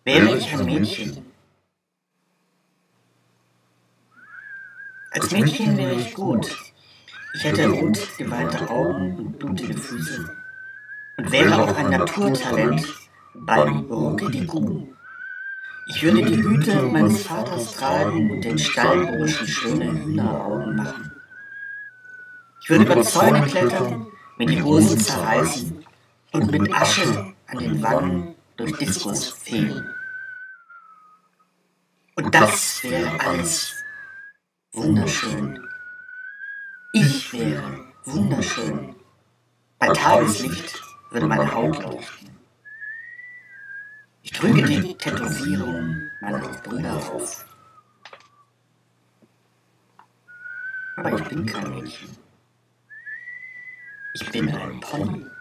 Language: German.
Wäre ich ein Mädchen? Als Mädchen wäre ich gut. Ich hätte rot geweihte Augen und blutige Füße und wäre auch ein Naturtalent beim Ruckedigu. Ich würde die Hüte meines Vaters tragen und den Stallburschen schöne Hühneraugen machen. Ich würde über Zäune klettern, mir die Hosen zerreißen und mit Asche an den Wangen durch Diskus fegen. Und das wäre alles wunderschön. Ich wäre wunderschön. Bei Tageslicht würde meine Haut leuchten. Ich trüge die Tätowierung meiner Brüder auf. Aber ich bin kein Mädchen. Ich bin ein Pony.